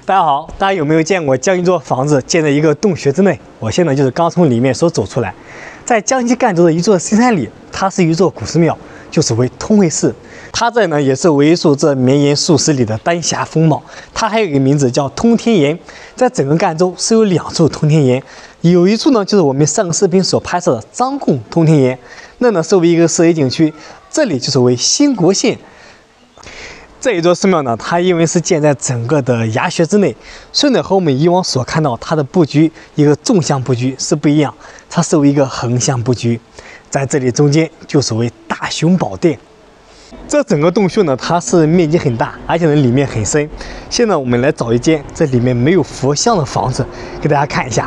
大家好，大家有没有见过将一座房子建在一个洞穴之内？我现在就是刚从里面所走出来，在江西赣州的一座深山里，它是一座古寺庙，就是为通惠寺。它这呢也是为数这绵延数十里的丹霞风貌。它还有一个名字叫通天岩，在整个赣州是有2处通天岩，有一处呢就是我们上个视频所拍摄的张贡通天岩，那呢是为一个涉野景区，这里就是为兴国县。这一座寺庙呢，它因为是建在整个的崖穴之内，所以呢和我们以往所看到它的布局一个纵向布局是不一样，它是为一个横向布局，在这里中间就是为大雄宝殿。这整个洞穴呢，它是面积很大，而且呢里面很深。现在我们来找一间这里面没有佛像的房子，给大家看一下。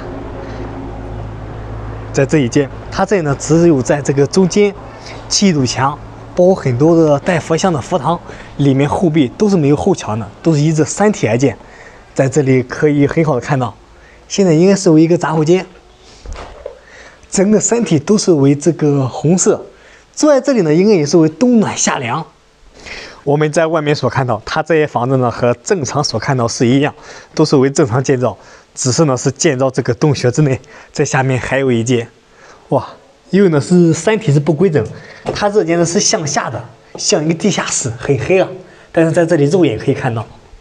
在这一间，它这里呢只有在这个中间砌一堵墙。包括很多的带佛像的佛堂，里面后壁都是没有后墙的，都是依这山体而建。在这里可以很好的看到，现在应该是为一个杂货间，整个山体都是为这个红色。坐在这里呢，应该也是为冬暖夏凉。我们在外面所看到，它这些房子呢和正常所看到是一样，都是为正常建造，只是呢是建造这个洞穴之内。在下面还有一间，哇！因为呢是山体是不规整，它这间呢是向下的，像一个地下室，很黑暗。但是在这里肉眼可以看到，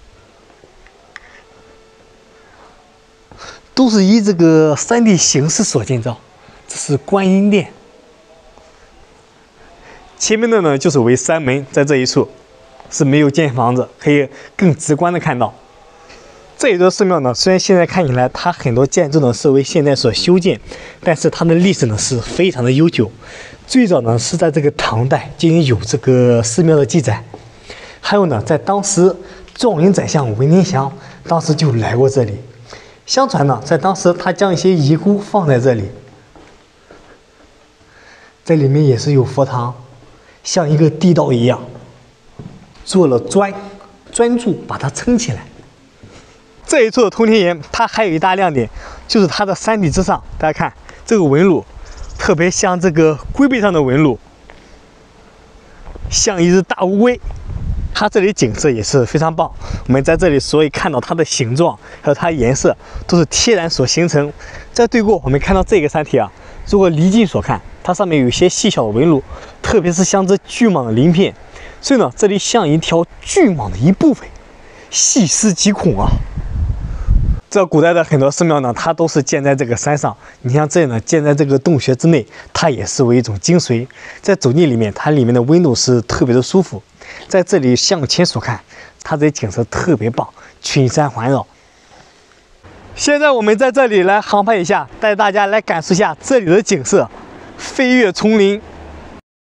都是依这个山地形势所建造。这是观音殿，前面的呢就是为山门，在这一处是没有建房子，可以更直观的看到。这一座寺庙呢，虽然现在看起来它很多建筑呢是为现在所修建，但是它的历史呢是非常的悠久。最早呢是在这个唐代就已经有这个寺庙的记载，还有呢在当时状元宰相文天祥当时就来过这里。相传呢在当时他将一些遗孤放在这里，在里面也是有佛堂，像一个地道一样，做了砖柱把它撑起来。这一处的通天岩，它还有一大亮点，就是它的山体之上，大家看这个纹路，特别像这个龟背上的纹路，像一只大乌龟。它这里景色也是非常棒，我们在这里所以看到它的形状还有它的颜色都是天然所形成。在对过我们看到这个山体啊，如果离近所看，它上面有一些细小的纹路，特别是像这巨蟒的鳞片，所以呢这里像一条巨蟒的一部分，细思极恐啊。这古代的很多寺庙呢，它都是建在这个山上。你像这里呢，建在这个洞穴之内，它也是为一种精髓。在走进里面，它里面的温度是特别的舒服。在这里向前所看，它这景色特别棒，群山环绕。现在我们在这里来航拍一下，带大家来感受一下这里的景色，飞越丛林，